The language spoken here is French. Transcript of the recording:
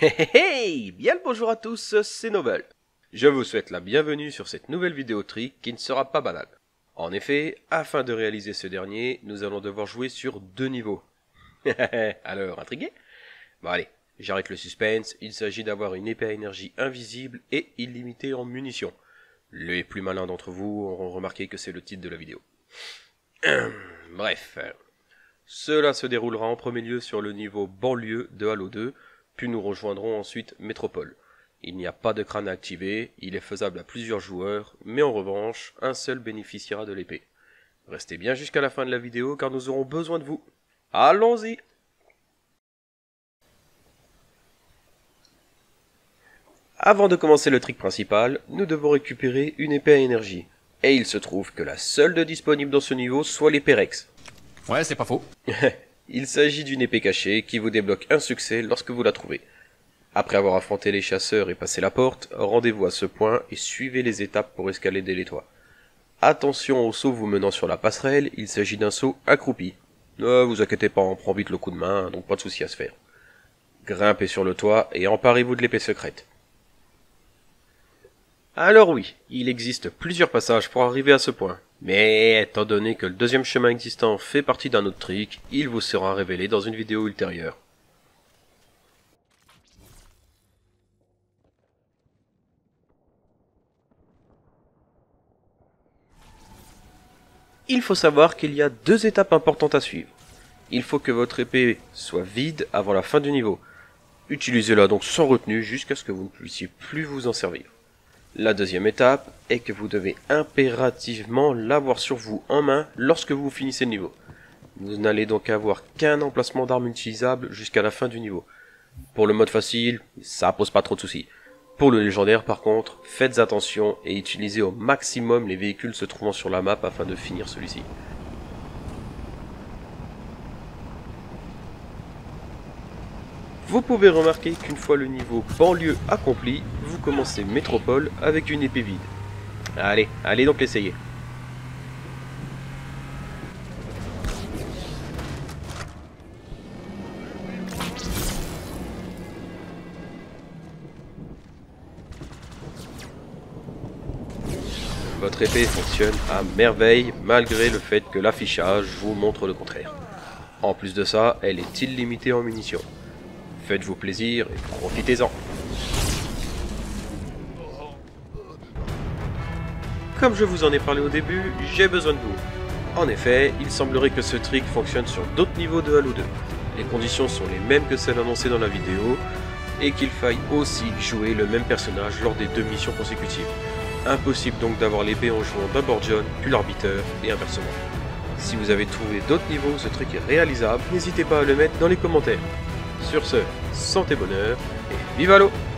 Hey, bien le bonjour à tous, c'est Novel. Je vous souhaite la bienvenue sur cette nouvelle vidéo trick qui ne sera pas banale. En effet, afin de réaliser ce dernier, nous allons devoir jouer sur 2 niveaux. Alors, intrigué? Bon allez, j'arrête le suspense, il s'agit d'avoir une épée à énergie invisible et illimitée en munitions. Les plus malins d'entre vous auront remarqué que c'est le titre de la vidéo. Bref, cela se déroulera en premier lieu sur le niveau banlieue de Halo 2, puis nous rejoindrons ensuite Métropole. Il n'y a pas de crâne à activer, il est faisable à plusieurs joueurs, mais en revanche, un seul bénéficiera de l'épée. Restez bien jusqu'à la fin de la vidéo car nous aurons besoin de vous. Allons-y! Avant de commencer le trick principal, nous devons récupérer une épée à énergie. Et il se trouve que la seule de disponible dans ce niveau soit l'épée Rex. Ouais, c'est pas faux. Il s'agit d'une épée cachée qui vous débloque un succès lorsque vous la trouvez. Après avoir affronté les chasseurs et passé la porte, rendez-vous à ce point et suivez les étapes pour escalader les toits. Attention au saut vous menant sur la passerelle, il s'agit d'un saut accroupi. Ne vous inquiétez pas, on prend vite le coup de main, donc pas de souci à se faire. Grimpez sur le toit et emparez-vous de l'épée secrète. Alors oui, il existe plusieurs passages pour arriver à ce point. Mais étant donné que le deuxième chemin existant fait partie d'un autre trick, il vous sera révélé dans une vidéo ultérieure. Il faut savoir qu'il y a 2 étapes importantes à suivre. Il faut que votre épée soit vide avant la fin du niveau. Utilisez-la donc sans retenue jusqu'à ce que vous ne puissiez plus vous en servir. La deuxième étape est que vous devez impérativement l'avoir sur vous en main lorsque vous finissez le niveau. Vous n'allez donc avoir qu'un emplacement d'arme utilisable jusqu'à la fin du niveau. Pour le mode facile, ça pose pas trop de soucis. Pour le légendaire par contre, faites attention et utilisez au maximum les véhicules se trouvant sur la map afin de finir celui-ci. Vous pouvez remarquer qu'une fois le niveau banlieue accompli, vous commencez métropole avec une épée vide. Allez donc l'essayer. Votre épée fonctionne à merveille malgré le fait que l'affichage vous montre le contraire. En plus de ça, elle est illimitée en munitions. Faites-vous plaisir et profitez-en. Comme je vous en ai parlé au début, j'ai besoin de vous. En effet, il semblerait que ce trick fonctionne sur d'autres niveaux de Halo 2. Les conditions sont les mêmes que celles annoncées dans la vidéo, et qu'il faille aussi jouer le même personnage lors des 2 missions consécutives. Impossible donc d'avoir l'épée en jouant d'abord John, puis l'arbiteur, et inversement. Si vous avez trouvé d'autres niveaux où ce trick est réalisable, n'hésitez pas à le mettre dans les commentaires. Sur ce, santé bonheur, et vive Halo!